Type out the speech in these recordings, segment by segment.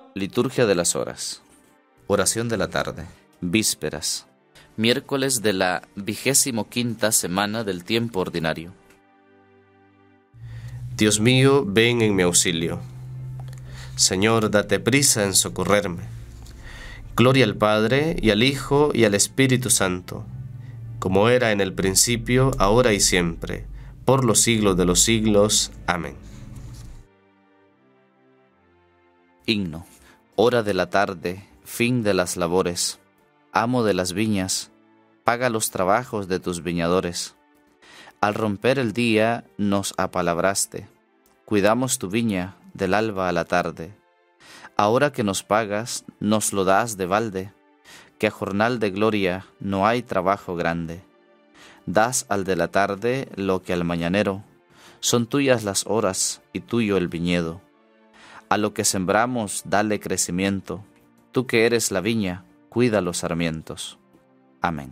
Liturgia de las horas. Oración de la tarde. Vísperas. Miércoles de la 25ª semana del tiempo ordinario. Dios mío, ven en mi auxilio. Señor, date prisa en socorrerme. Gloria al Padre, y al Hijo, y al Espíritu Santo, como era en el principio, ahora y siempre, por los siglos de los siglos. Amén. Himno. Hora de la tarde, fin de las labores. Amo de las viñas, paga los trabajos de tus viñadores. Al romper el día nos apalabraste. Cuidamos tu viña del alba a la tarde. Ahora que nos pagas, nos lo das de balde, que a jornal de gloria no hay trabajo grande. Das al de la tarde lo que al mañanero. Son tuyas las horas y tuyo el viñedo. A lo que sembramos, dale crecimiento. Tú que eres la viña, cuida los sarmientos. Amén.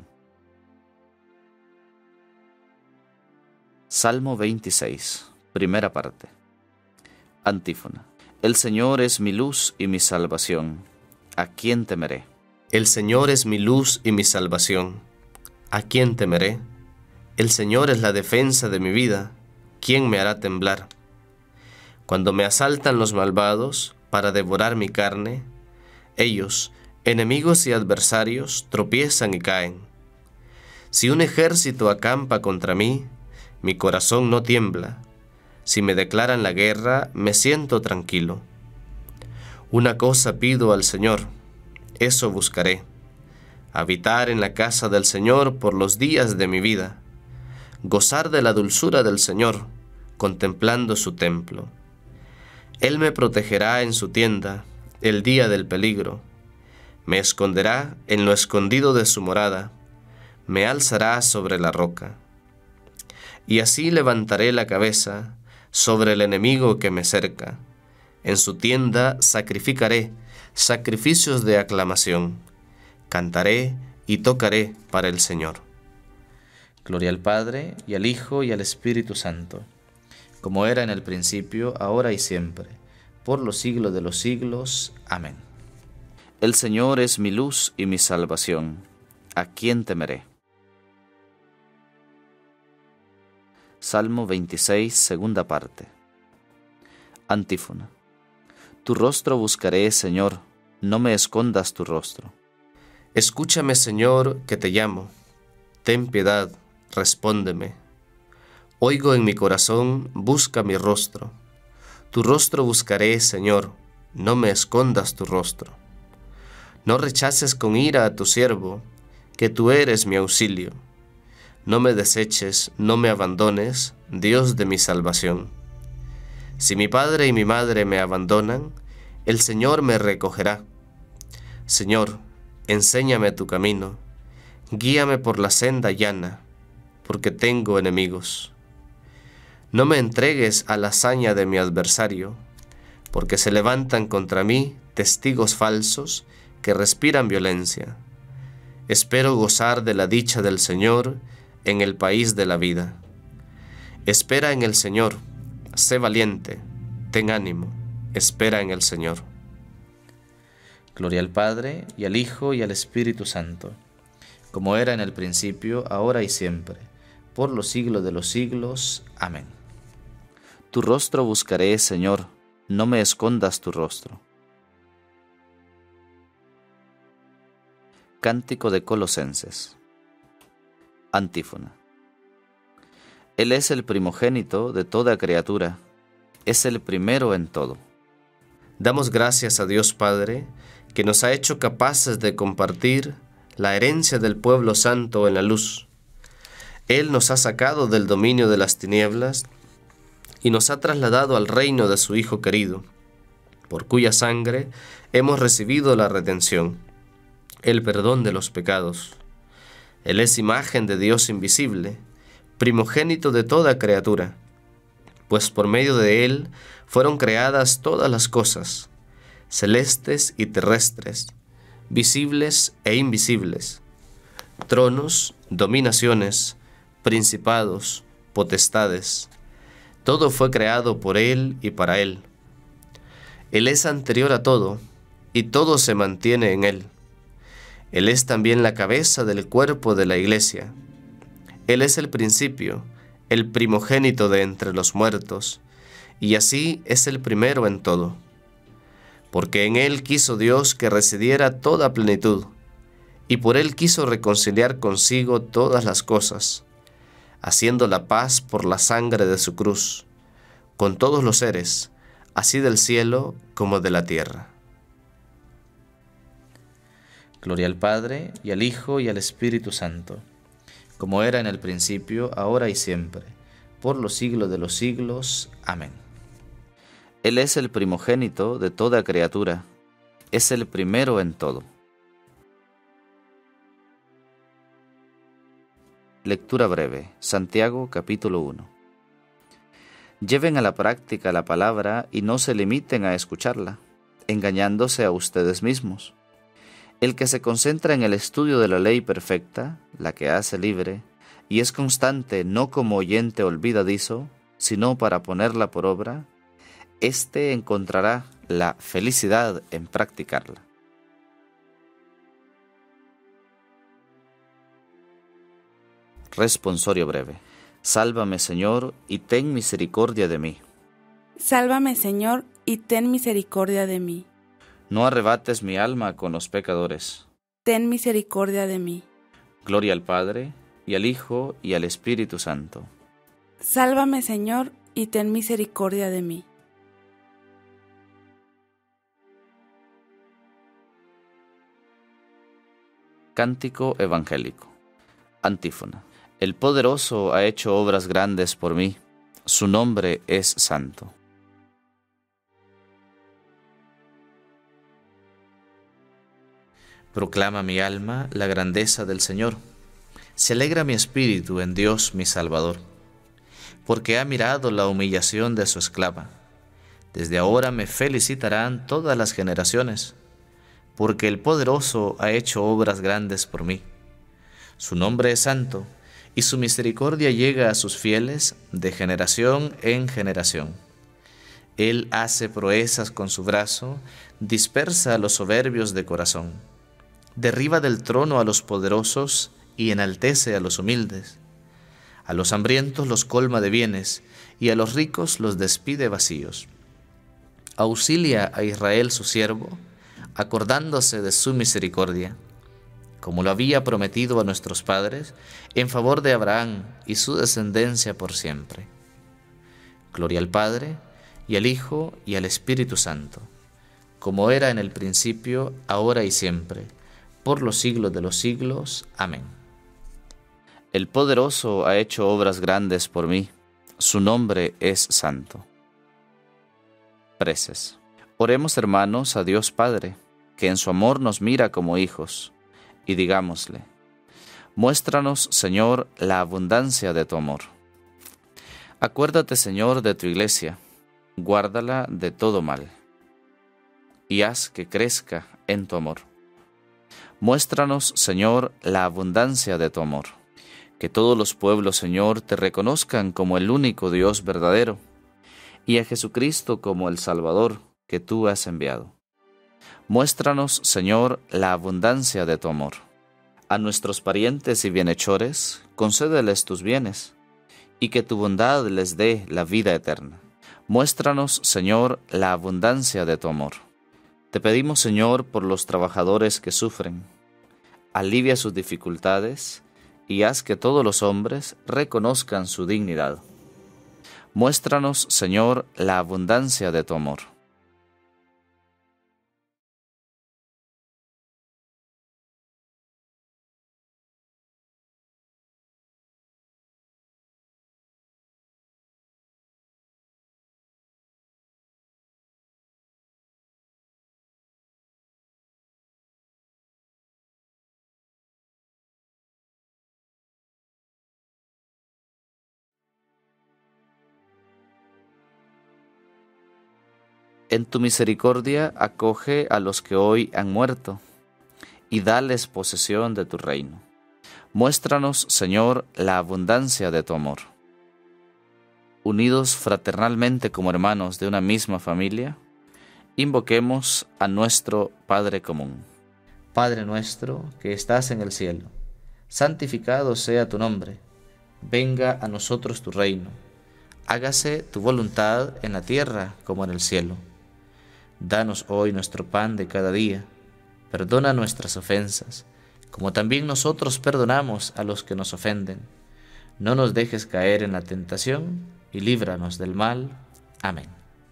Salmo 26, primera parte. Antífona. El Señor es mi luz y mi salvación. ¿A quién temeré? El Señor es mi luz y mi salvación. ¿A quién temeré? El Señor es la defensa de mi vida. ¿Quién me hará temblar? Cuando me asaltan los malvados para devorar mi carne, ellos, enemigos y adversarios, tropiezan y caen. Si un ejército acampa contra mí, mi corazón no tiembla. Si me declaran la guerra, me siento tranquilo. Una cosa pido al Señor, eso buscaré: habitar en la casa del Señor por los días de mi vida, gozar de la dulzura del Señor, contemplando su templo. Él me protegerá en su tienda el día del peligro, me esconderá en lo escondido de su morada, me alzará sobre la roca. Y así levantaré la cabeza sobre el enemigo que me cerca. En su tienda sacrificaré sacrificios de aclamación. Cantaré y tocaré para el Señor. Gloria al Padre, y al Hijo, y al Espíritu Santo, como era en el principio, ahora y siempre, por los siglos de los siglos. Amén. El Señor es mi luz y mi salvación. ¿A quién temeré? Salmo 26, segunda parte. Antífona. Tu rostro buscaré, Señor, no me escondas tu rostro. Escúchame, Señor, que te llamo. Ten piedad, respóndeme. Oigo en mi corazón, busca mi rostro. Tu rostro buscaré, Señor, no me escondas tu rostro. No rechaces con ira a tu siervo, que tú eres mi auxilio. No me deseches, no me abandones, Dios de mi salvación. Si mi padre y mi madre me abandonan, el Señor me recogerá. Señor, enséñame tu camino, guíame por la senda llana, porque tengo enemigos. No me entregues a la hazaña de mi adversario, porque se levantan contra mí testigos falsos que respiran violencia. Espero gozar de la dicha del Señor en el país de la vida. Espera en el Señor, sé valiente, ten ánimo, espera en el Señor. Gloria al Padre, y al Hijo, y al Espíritu Santo, como era en el principio, ahora y siempre, por los siglos de los siglos. Amén. Tu rostro buscaré, Señor, no me escondas tu rostro. Cántico de Colosenses. Antífona. Él es el primogénito de toda criatura, es el primero en todo. Damos gracias a Dios Padre, que nos ha hecho capaces de compartir la herencia del pueblo santo en la luz. Él nos ha sacado del dominio de las tinieblas y nos ha trasladado al reino de su Hijo querido, por cuya sangre hemos recibido la redención, el perdón de los pecados. Él es imagen de Dios invisible, primogénito de toda criatura, pues por medio de Él fueron creadas todas las cosas, celestes y terrestres, visibles e invisibles, tronos, dominaciones, principados, potestades. Todo fue creado por Él y para Él. Él es anterior a todo, y todo se mantiene en Él. Él es también la cabeza del cuerpo de la Iglesia. Él es el principio, el primogénito de entre los muertos, y así es el primero en todo. Porque en Él quiso Dios que residiera toda plenitud, y por Él quiso reconciliar consigo todas las cosas, haciendo la paz por la sangre de su cruz, con todos los seres, así del cielo como de la tierra. Gloria al Padre, y al Hijo, y al Espíritu Santo, como era en el principio, ahora y siempre, por los siglos de los siglos. Amén. Él es el primogénito de toda criatura, es el primero en todo. Lectura breve, Santiago capítulo 1. Lleven a la práctica la palabra y no se limiten a escucharla, engañándose a ustedes mismos. El que se concentra en el estudio de la ley perfecta, la que hace libre, y es constante no como oyente olvidadizo, sino para ponerla por obra, éste encontrará la felicidad en practicarla. Responsorio breve. Sálvame, Señor, y ten misericordia de mí. Sálvame, Señor, y ten misericordia de mí. No arrebates mi alma con los pecadores. Ten misericordia de mí. Gloria al Padre, y al Hijo, y al Espíritu Santo. Sálvame, Señor, y ten misericordia de mí. Cántico evangélico. Antífona. El poderoso ha hecho obras grandes por mí. Su nombre es santo. Proclama mi alma la grandeza del Señor. Se alegra mi espíritu en Dios mi Salvador, porque ha mirado la humillación de su esclava. Desde ahora me felicitarán todas las generaciones, porque el poderoso ha hecho obras grandes por mí. Su nombre es santo, y su misericordia llega a sus fieles de generación en generación. Él hace proezas con su brazo, dispersa a los soberbios de corazón. Derriba del trono a los poderosos y enaltece a los humildes. A los hambrientos los colma de bienes, y a los ricos los despide vacíos. Auxilia a Israel su siervo, acordándose de su misericordia, como lo había prometido a nuestros padres, en favor de Abraham y su descendencia por siempre. Gloria al Padre, y al Hijo, y al Espíritu Santo, como era en el principio, ahora y siempre, por los siglos de los siglos. Amén. El poderoso ha hecho obras grandes por mí, su nombre es santo. Preces. Oremos, hermanos, a Dios Padre, que en su amor nos mira como hijos, y digámosle: muéstranos, Señor, la abundancia de tu amor. Acuérdate, Señor, de tu iglesia, guárdala de todo mal, y haz que crezca en tu amor. Muéstranos, Señor, la abundancia de tu amor. Que todos los pueblos, Señor, te reconozcan como el único Dios verdadero, y a Jesucristo como el Salvador que tú has enviado. Muéstranos, Señor, la abundancia de tu amor. A nuestros parientes y bienhechores, concédeles tus bienes, y que tu bondad les dé la vida eterna. Muéstranos, Señor, la abundancia de tu amor. Te pedimos, Señor, por los trabajadores que sufren. Alivia sus dificultades y haz que todos los hombres reconozcan su dignidad. Muéstranos, Señor, la abundancia de tu amor. En tu misericordia acoge a los que hoy han muerto, y dales posesión de tu reino. Muéstranos, Señor, la abundancia de tu amor. Unidos fraternalmente como hermanos de una misma familia, Invoquemos a nuestro Padre común. Padre nuestro que estás en el cielo, santificado sea tu nombre. Venga a nosotros tu reino. Hágase tu voluntad en la tierra como en el cielo. Danos hoy nuestro pan de cada día. Perdona nuestras ofensas, como también nosotros perdonamos a los que nos ofenden. No nos dejes caer en la tentación y líbranos del mal. Amén.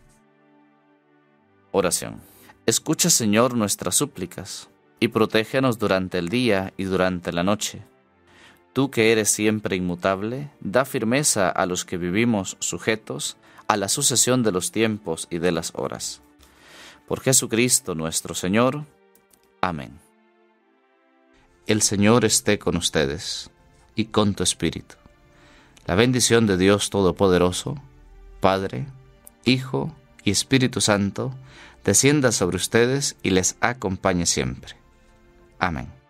Oración. Escucha, Señor, nuestras súplicas y protégenos durante el día y durante la noche. Tú que eres siempre inmutable, da firmeza a los que vivimos sujetos a la sucesión de los tiempos y de las horas. Por Jesucristo nuestro Señor. Amén. El Señor esté con ustedes y con tu espíritu. La bendición de Dios Todopoderoso, Padre, Hijo y Espíritu Santo, descienda sobre ustedes y les acompañe siempre. Amén.